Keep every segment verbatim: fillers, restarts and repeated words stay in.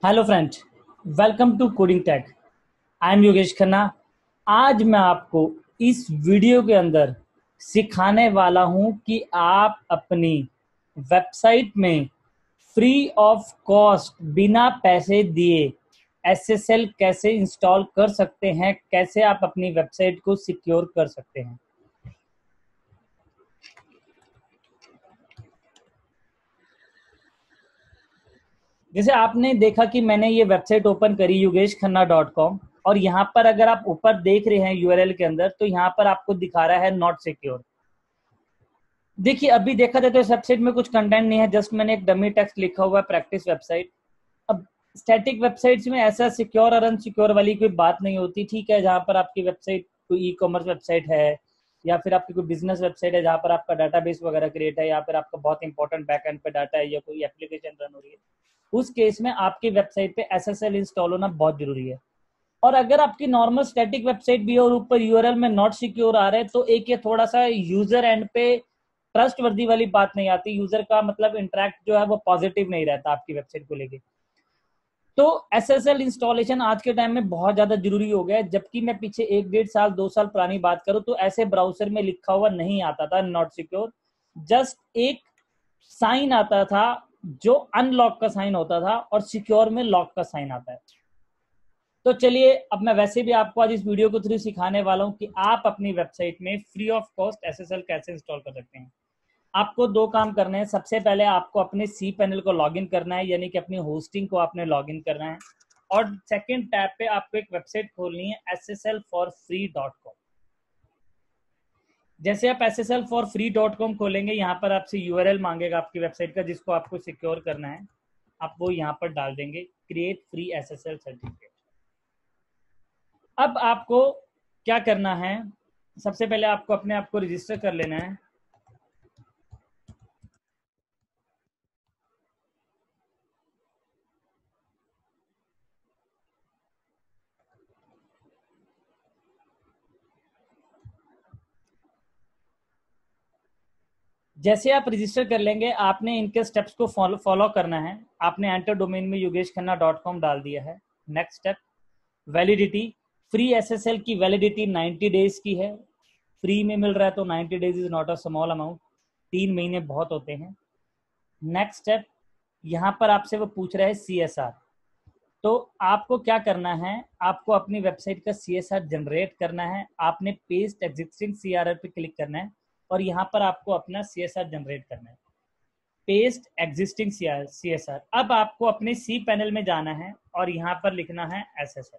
Hello friends, welcome to coding tech. I am Yogesh Khanna. आज मैं आपको इस वीडियो के अंदर सिखाने वाला हूं कि आप अपनी वेबसाइट में फ्री ऑफ कॉस्ट बिना पैसे दिए एसएसएल कैसे इंस्टॉल कर सकते हैं, कैसे आप अपनी वेबसाइट को सिक्योर कर सकते हैं। जैसे आपने देखा कि मैंने ये वेबसाइट ओपन करी योगेश खन्ना डॉट कॉम, और यहाँ पर अगर आप ऊपर देख रहे हैं यूआरएल के अंदर, तो यहाँ पर आपको दिखा रहा है नॉट सिक्योर। देखिए, अभी देखा जाए तो इस वेबसाइट में कुछ कंटेंट नहीं है, जस्ट मैंने एक डमी टेक्स्ट लिखा हुआ है, प्रैक्टिस वेबसाइट। अब स्टैटिक वेबसाइट्स में ऐसा सिक्योर और अनसिक्योर वाली कोई बात नहीं होती, ठीक है। जहाँ पर आपकी वेबसाइट कोई ई कॉमर्स वेबसाइट है या फिर आपकी कोई बिजनेस वेबसाइट है जहाँ पर आपका डाटाबेस वगैरह क्रिएट है या फिर आपका बहुत इंपॉर्टेंट बैकएंड पे डाटा है या कोई एप्लीकेशन रन हो रही है, उस केस में आपकी वेबसाइट पे एसएसएल इंस्टॉल होना बहुत जरूरी है। और अगर आपकी नॉर्मल स्टैटिक वेबसाइट भी है और ऊपर यूआरएल में नॉट सिक्योर आ रहा है, तो एक ये थोड़ा सा यूजर एंड पे ट्रस्ट वर्दी वाली बात नहीं आती। यूजर का मतलब इंटरेक्ट जो है वो पॉजिटिव नहीं रहता आपकी वेबसाइट को लेके। तो एसएसएल इंस्टॉलेशन आज के टाइम में बहुत ज्यादा जरूरी हो गया है। जबकि मैं पीछे एक डेढ़ साल दो साल पुरानी बात करूं तो ऐसे ब्राउजर में लिखा हुआ नहीं आता था नॉट सिक्योर, जस्ट एक साइन आता था जो अनलॉक का साइन होता था और सिक्योर में लॉक का साइन आता है। तो चलिए, अब मैं वैसे भी आपको आज इस वीडियो के थ्रू सिखाने वाला हूं कि आप अपनी वेबसाइट में फ्री ऑफ कॉस्ट एसएसएल कैसे इंस्टॉल कर सकते हैं। आपको दो काम करने हैं। सबसे पहले आपको अपने सी पैनल को लॉगिन करना है, यानी कि अपनी होस्टिंग को आपने लॉगिन करना है। और सेकंड टैब पे आपको एक वेबसाइट खोलनी है S S L for free dot com. जैसे आप S S L for free dot com खोलेंगे, यहाँ पर आपसे यूआरएल मांगेगा आपकी वेबसाइट का, जिसको आपको सिक्योर करना है। आप वो यहाँ पर डाल देंगे, क्रिएट फ्री एसएसएल सर्टिफिकेट। अब आपको क्या करना है, सबसे पहले आपको अपने आप को रजिस्टर कर लेना है। जैसे आप रजिस्टर कर लेंगे, आपने इनके स्टेप्स को फॉलो फॉलो करना है। आपने एंटर डोमेन में योगेश खन्ना डॉट कॉम डाल दिया है। Next step, validity. Free SSL की वैलिडिटी नाइन्टी डेज की है। फ्री में मिल रहा है तो ninety days is not a small amount, तीन महीने बहुत होते हैं। नेक्स्ट स्टेप, यहाँ पर आपसे वो पूछ रहा है सी एस आर। तो आपको क्या करना है, आपको अपनी वेबसाइट का सी एस आर जनरेट करना है। आपने paste existing C R R पे क्लिक करना है और यहाँ पर आपको अपना सी एस आर जनरेट करना है। Paste existing C S R. अब आपको अपने सी पैनल में जाना है और यहाँ पर लिखना है एस एस एल।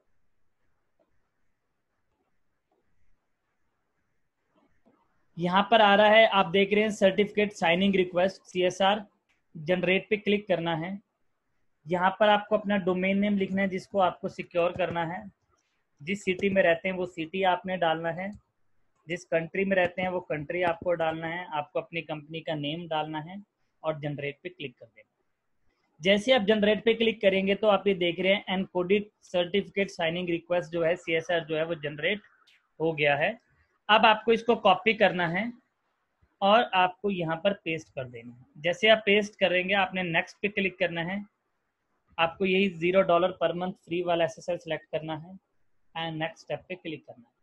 यहाँ पर आ रहा है, आप देख रहे हैं certificate signing request C S R. Generate पे क्लिक करना है। यहाँ पर आपको अपना डोमेन नेम लिखना है जिसको आपको सिक्योर करना है। जिस सिटी में रहते हैं वो सिटी आपने डालना है। जिस कंट्री में रहते हैं वो कंट्री आपको डालना है। आपको अपनी कंपनी का नेम डालना है और जनरेट पे क्लिक कर देना। जैसे आप जनरेट पे क्लिक करेंगे तो आप ये देख रहे हैं एनकोडेड सर्टिफिकेट साइनिंग रिक्वेस्ट जो है सी एस आर जो है वो जनरेट हो गया है। अब आपको इसको कॉपी करना है और आपको यहाँ पर पेस्ट कर देना है। जैसे आप पेस्ट करेंगे, आपने नेक्स्ट पे क्लिक करना है। आपको यही zero dollar per month free वाला एस एस एल सेलेक्ट करना है एंड नेक्स्ट स्टेप पे क्लिक करना है।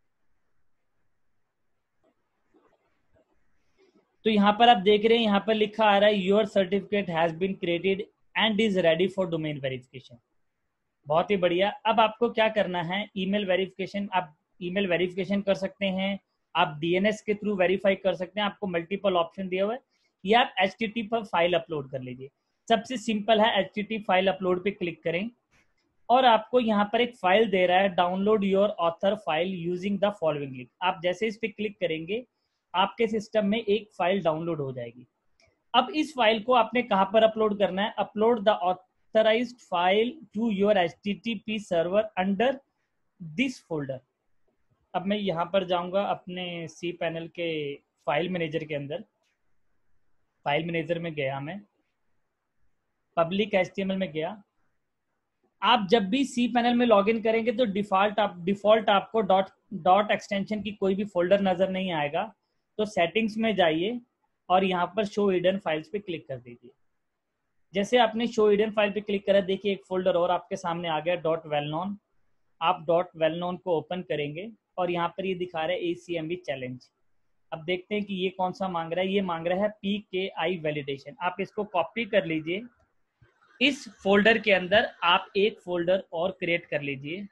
तो यहाँ पर आप देख रहे हैं, यहाँ पर लिखा आ रहा है your certificate has been created and is ready for domain verification. बहुत ही बढ़िया। अब आपको क्या करना है, ईमेल वेरिफिकेशन। आप ईमेल वेरिफिकेशन कर सकते हैं, आप डीएनएस के थ्रू वेरीफाई कर सकते हैं। आपको मल्टीपल ऑप्शन दिया हुआ है, या आप एच टी टी पर फाइल अपलोड कर लीजिए। सबसे सिंपल है, H T T file upload पे क्लिक करें और आपको यहाँ पर एक फाइल दे रहा है, download your author file using the following link. आप जैसे इस पे क्लिक करेंगे, आपके सिस्टम में एक फाइल डाउनलोड हो जाएगी। अब इस फाइल को आपने कहाँ पर अपलोड करना है, upload the authorized file to your HTTP server under this folder. अब मैं यहाँ पर जाऊंगा अपने सी पैनल के फाइल मैनेजर के अंदर। फाइल मैनेजर में गया, मैं पब्लिक एचटीएमएल में गया। आप जब भी सी पैनल में लॉगिन करेंगे तो डिफॉल्ट आप डिफॉल्ट आपको डॉट डॉट एक्सटेंशन की कोई भी फोल्डर नजर नहीं आएगा। तो सेटिंग्स में जाइए और यहाँ पर शो हिडन फाइल्स पे क्लिक कर दीजिए। जैसे आपने शो हिडन फाइल पे क्लिक करा, देखिए एक फोल्डर और आपके सामने आ गया, डॉट वेल नोन। आप डॉट वेल नोन को ओपन करेंगे और यहाँ पर ये दिखा रहा है A C M B challenge. अब देखते हैं कि ये कौन सा मांग रहा है। ये मांग रहा है पी के आई वैलिडेशन। आप इसको कॉपी कर लीजिए, इस फोल्डर के अंदर आप एक फोल्डर और क्रिएट कर लीजिए।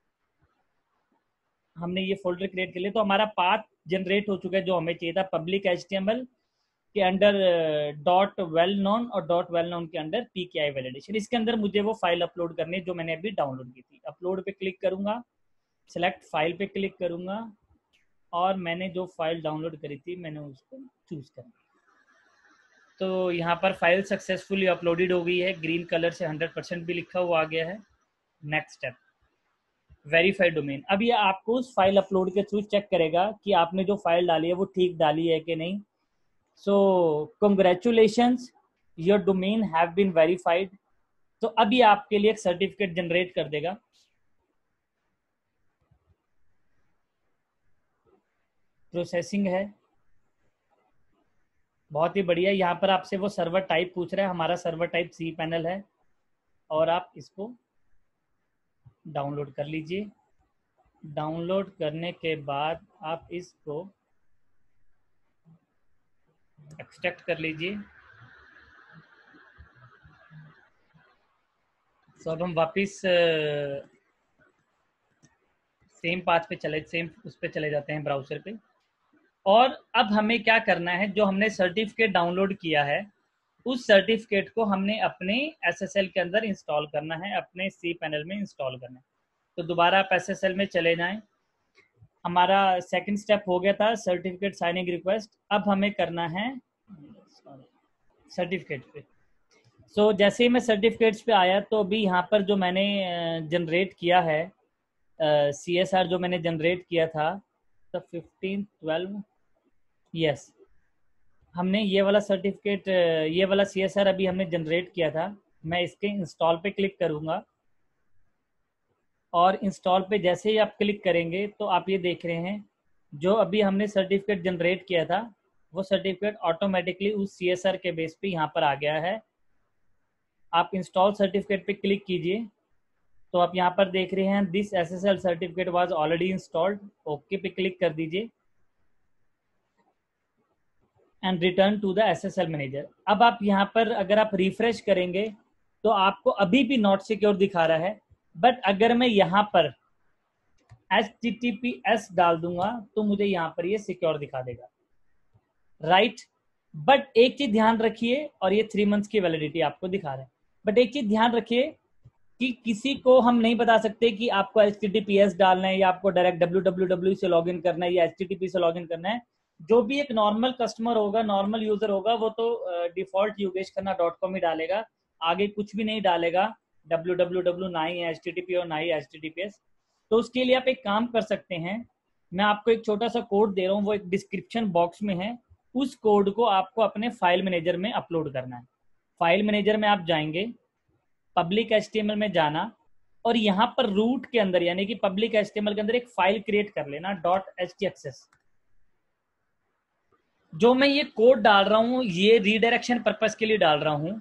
हमने ये फोल्डर क्रिएट कर लिया, तो हमारा पाथ जनरेट हो चुका है जो हमें चाहिए था, public H T M L के अंडर डॉट वेल नोन और डॉट वेल नोन के under P K I validation. इसके अंदर मुझे वो फाइल अपलोड करनी है जो मैंने अभी डाउनलोड की थी। अपलोड पे क्लिक करूंगा, सेलेक्ट फाइल पे क्लिक करूंगा और मैंने जो फाइल डाउनलोड करी थी मैंने उसको चूज करा। तो यहाँ पर फाइल सक्सेसफुली अपलोडेड हो गई है, ग्रीन कलर से हंड्रेड परसेंट भी लिखा हुआ आ गया है। Next step, verified domain. अब ये आपको उस फाइल अपलोड के थ्रू चेक करेगा कि आपने जो फाइल डाली है वो ठीक डाली है कि नहीं। So congratulations, your domain have been verified. तो अभी आपके लिए एक सर्टिफिकेट जनरेट कर देगा। प्रोसेसिंग है, बहुत ही बढ़िया। यहाँ पर आपसे वो सर्वर टाइप पूछ रहा है, हमारा सर्वर टाइप सी पैनल है और आप इसको डाउनलोड कर लीजिए। डाउनलोड करने के बाद आप इसको एक्सट्रैक्ट कर लीजिए। तो अब हम वापस सेम पाथ पे चले सेम उस पे चले जाते हैं ब्राउजर पे। और अब हमें क्या करना है, जो हमने सर्टिफिकेट डाउनलोड किया है उस सर्टिफिकेट को हमने अपने एस एस एल के अंदर इंस्टॉल करना है, अपने सी पैनल में इंस्टॉल करना है। तो दोबारा आप एस एस एल में चले जाएं। हमारा सेकंड स्टेप हो गया था सर्टिफिकेट साइनिंग रिक्वेस्ट। अब हमें करना है सर्टिफिकेट पे। सो so, जैसे ही मैं सर्टिफिकेट्स पे आया तो अभी यहाँ पर जो मैंने जनरेट किया है सी एस आर जो मैंने जनरेट किया था तो फिफ्टीन ट्वेल्व यस, हमने ये वाला सर्टिफिकेट ये वाला सी एस आर अभी हमने जनरेट किया था। मैं इसके इंस्टॉल पे क्लिक करूँगा और इंस्टॉल पे जैसे ही आप क्लिक करेंगे तो आप ये देख रहे हैं जो अभी हमने सर्टिफिकेट जनरेट किया था वो सर्टिफिकेट ऑटोमेटिकली उस सी एस आर के बेस पे यहाँ पर आ गया है। आप इंस्टॉल सर्टिफिकेट पे क्लिक कीजिए तो आप यहाँ पर देख रहे हैं this S S L certificate was already installed. Okay पे क्लिक कर दीजिए and return to the S S L manager. अब आप यहाँ पर अगर आप रिफ्रेश करेंगे तो आपको अभी भी नॉट सिक्योर दिखा रहा है, बट अगर मैं यहाँ पर H T T P S डाल दूंगा तो मुझे यहाँ पर ये सिक्योर दिखा देगा, राइट right? बट एक चीज ध्यान रखिए, और ये थ्री मंथ्स की वैलिडिटी आपको दिखा रहा है, बट एक चीज ध्यान रखिए कि किसी को हम नहीं बता सकते कि आपको H T T P S डालना है या आपको डायरेक्ट डब्ल्यू डब्ल्यू डब्ल्यू से लॉगिन करना है या एच टी टी पी से लॉगिन करना है। जो भी एक नॉर्मल कस्टमर होगा, नॉर्मल यूजर होगा, वो तो default Yogesh Khanna dot com ही डालेगा, आगे कुछ भी नहीं डालेगा, डब्ल्यू डब्ल्यू डब्ल्यू ना ही एच टी टी पी और ना ही H T T P S. तो उसके लिए आप एक काम कर सकते हैं, मैं आपको एक छोटा सा कोड दे रहा हूँ, वो एक डिस्क्रिप्शन बॉक्स में है। उस कोड को आपको अपने फाइल मैनेजर में अपलोड करना है। फाइल मैनेजर में आप जाएंगे, public H T M L में जाना और यहाँ पर रूट के अंदर यानी कि public H T M L के अंदर एक फाइल क्रिएट कर लेना dot H T X S. जो मैं ये कोड डाल रहा हूं ये रीडायरेक्शन पर्पस के लिए डाल रहा हूं।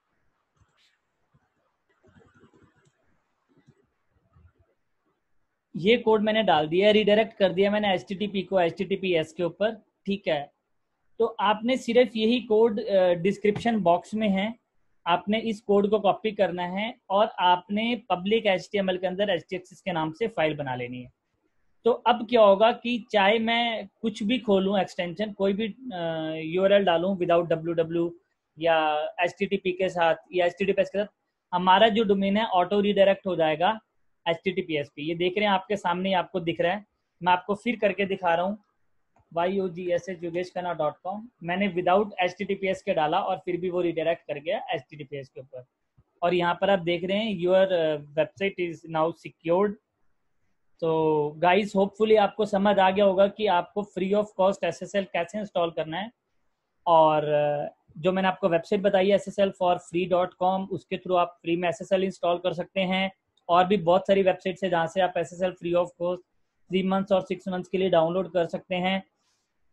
ये कोड मैंने डाल दिया, रीडायरेक्ट कर दिया मैंने एच टी टी पी को H T T P S के ऊपर, ठीक है। तो आपने सिर्फ यही कोड डिस्क्रिप्शन बॉक्स में है, आपने इस कोड को कॉपी करना है और आपने public H T M L के अंदर एच टी एक्स एस के नाम से फाइल बना लेनी है। तो अब क्या होगा कि चाहे मैं कुछ भी खोलूं एक्सटेंशन, कोई भी यूआरएल डालूं विदाउट डब्ल्यू डब्ल्यू या एच टी टी पी के साथ या H T T P S के साथ, हमारा जो डोमेन है ऑटो रीडायरेक्ट हो जाएगा H T T P S पे। ये देख रहे हैं आपके सामने, आपको दिख रहा है, मैं आपको फिर करके दिखा रहा हूँ। Y O G S H Yogesh Khanna dot com मैंने without H T T P S के डाला और फिर भी वो रिडायरेक्ट कर गया H T T P S के ऊपर। और यहाँ पर आप देख रहे हैं your website is now secured. तो गाइस होपफुली आपको समझ आ गया होगा कि आपको free of cost S S L कैसे इंस्टॉल करना है। और जो मैंने आपको वेबसाइट बताई है S S L for free dot com, उसके थ्रू आप फ्री में एस एस एल इंस्टॉल कर सकते हैं। और भी बहुत सारी वेबसाइट्स है जहाँ से आप S S L free of cost three months और सिक्स मंथ्स के लिए डाउनलोड कर सकते हैं।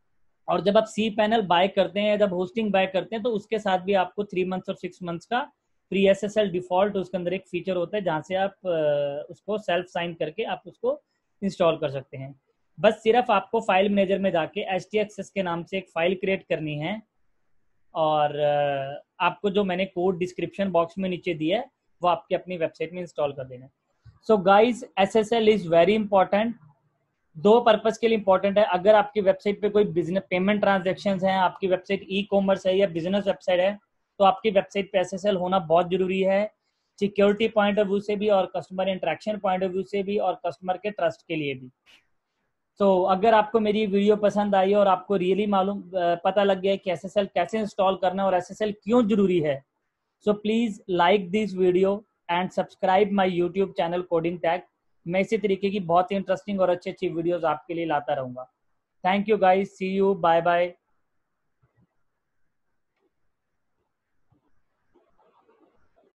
और जब आप सी पैनल बाय करते हैं, जब होस्टिंग बाय करते हैं तो उसके साथ भी आपको थ्री मंथ्स और सिक्स मंथ्स का pre S S L default उसके अंदर एक फीचर होता है जहाँ से आप उसको सेल्फ साइन करके आप उसको इंस्टॉल कर सकते हैं। बस सिर्फ आपको फाइल मैनेजर में जाके एच टी एक्स एस के नाम से एक फाइल क्रिएट करनी है और आपको जो मैंने कोड डिस्क्रिप्शन बॉक्स में नीचे दिया है वो आपके अपनी वेबसाइट में इंस्टॉल कर देना है। So guys S S L is very important, दो पर्पस के लिए इंपॉर्टेंट है। अगर आपकी वेबसाइट पे कोई बिजनेस पेमेंट ट्रांजेक्शन है, आपकी वेबसाइट ई कॉमर्स है या बिजनेस वेबसाइट है, तो आपकी वेबसाइट पे एस एस एल होना बहुत जरूरी है, सिक्योरिटी पॉइंट ऑफ व्यू से भी और customer interaction point of view से भी और कस्टमर के ट्रस्ट के लिए भी। तो so, अगर आपको मेरी वीडियो पसंद आई और आपको रियली मालूम पता लग गया कि एस एस एल कैसे इंस्टॉल करना है और एस एस एल क्यों जरूरी है, so please like this video and subscribe my YouTube channel coding tag. मैं इसी तरीके की बहुत ही इंटरेस्टिंग और अच्छी अच्छी वीडियोस आपके लिए लाता रहूंगा। Thank you guys, see you, bye bye.